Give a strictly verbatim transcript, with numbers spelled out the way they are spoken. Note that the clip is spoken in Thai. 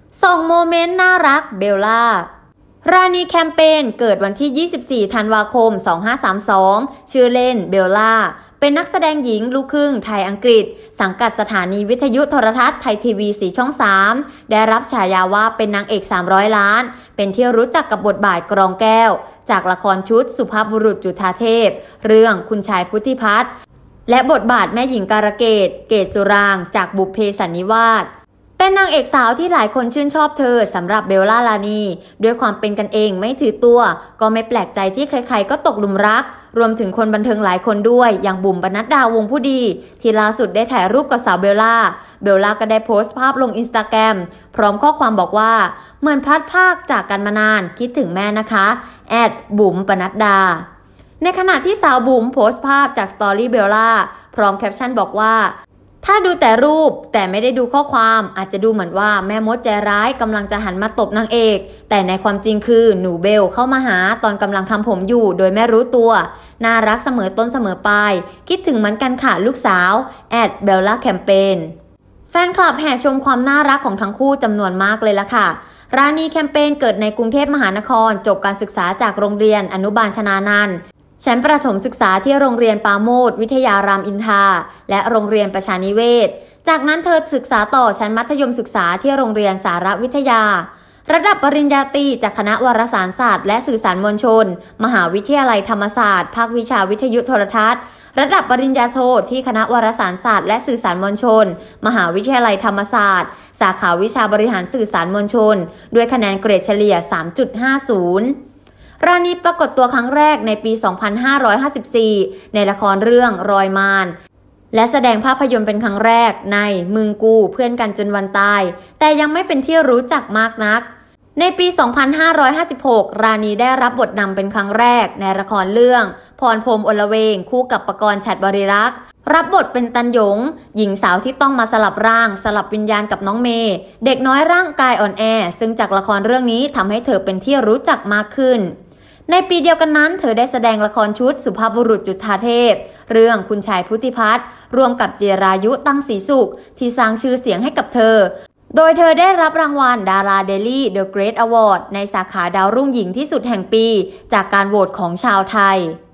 ส่งโมเมนต์น่ารักเบลล่าราณีแคมเปญเกิดวันที่ ยี่สิบสี่ ธันวาคม สองพันห้าร้อยสามสิบสอง ชื่อเล่นเบลล่าเป็นนักแสดงหญิงลูกครึ่งไทยอังกฤษสังกัดสถานีวิทยุโทรทัศน์ไทยทีวีสีช่องสามได้รับฉายาว่าเป็นนางเอกสามร้อยล้านเป็นที่รู้จักกับบทบาทกรองแก้วจากละครชุดสุภาพบุรุษจุฑาเทพเรื่องคุณชายพุทธิพัฒน์และบทบาทแม่หญิงการะเกดเกศสุรางจากบุพเพสันนิวาสเป็นนางเอกสาวที่หลายคนชื่นชอบเธอสำหรับเบลล่ารานีด้วยความเป็นกันเองไม่ถือตัวก็ไม่แปลกใจที่ใครๆก็ตกหลุมรักรวมถึงคนบันเทิงหลายคนด้วยอย่างบุ๋มปนัดดาวงผู้ดีที่ล่าสุดได้ถ่ายรูปกับสาวเบลล่าเบลล่าก็ได้โพสต์ภาพลงอินสตาแกรมพร้อมข้อความบอกว่าเหมือนพลัดพรากจากกันมานานคิดถึงแม่นะคะแอดบุ๋มปนัดดาในขณะที่สาวบุ๋มโพสต์ภาพจากสตอรี่เบลล่าพร้อมแคปชั่นบอกว่าถ้าดูแต่รูปแต่ไม่ได้ดูข้อความอาจจะดูเหมือนว่าแม่มดใจร้ายกำลังจะหันมาตบนางเอกแต่ในความจริงคือหนูเบลเข้ามาหาตอนกำลังทำผมอยู่โดยไม่รู้ตัวน่ารักเสมอต้นเสมอปลายคิดถึงเหมือนกันค่ะลูกสาวแอดเบลล่าแคมเปญแฟนคลับแห่ชมความน่ารักของทั้งคู่จำนวนมากเลยล่ะค่ะราณีแคมเปญเกิดในกรุงเทพมหานครจบการศึกษาจากโรงเรียนอนุบาลชนานันท์ชั้นประถมศึกษาที่โรงเรียนปาโมทย์วิทยารามอินทราและโรงเรียนประชานิเวศจากนั้นเธอศึกษาต่อชั้นมัธยมศึกษาที่โรงเรียนสารวิทยาระดับปริญญาตรีจากคณะวารสารศาสตร์และสื่อสารมวลชนมหาวิทยาลัยธรรมศาสตร์ภาควิชาวิทยุโทรทัศน์ระดับปริญญาโทที่คณะวารสารศาสตร์และสื่อสารมวลชนมหาวิทยาลัยธรรมศาสตร์สาขาวิชาบริหารสื่อสารมวลชนด้วยคะแนนเกรดเฉลี่ย สามจุดห้าศูนย์ราณีปรากฏตัวครั้งแรกในปี สองพันห้าร้อยห้าสิบสี่ ในละครเรื่องรอยมารและแสดงภาพยนตร์เป็นครั้งแรกในมึงกูเพื่อนกันจนวันตายแต่ยังไม่เป็นที่รู้จักมากนักในปี สองพันห้าร้อยห้าสิบหก ราณีได้รับบทนำเป็นครั้งแรกในละครเรื่องพรพรหมอลเวงคู่กับปกรณ์ฉัตรบริรักษ์รับบทเป็นตันหยงหญิงสาวที่ต้องมาสลับร่างสลับวิญญาณกับน้องเมย์เด็กน้อยร่างกายอ่อนแอซึ่งจากละครเรื่องนี้ทำให้เธอเป็นที่รู้จักมากขึ้นในปีเดียวกันนั้นเธอได้แสดงละครชุดสุภาพบุรุษจุฑาเทพเรื่องคุณชายพุทธิพัฒน์ร่วมกับเจรายุตั้งศรีสุขที่สร้างชื่อเสียงให้กับเธอโดยเธอได้รับรางวัลดาราเดลี่เดอะเกรทอวอร์ดในสาขาดาวรุ่งหญิงที่สุดแห่งปีจากการโหวตของชาวไทย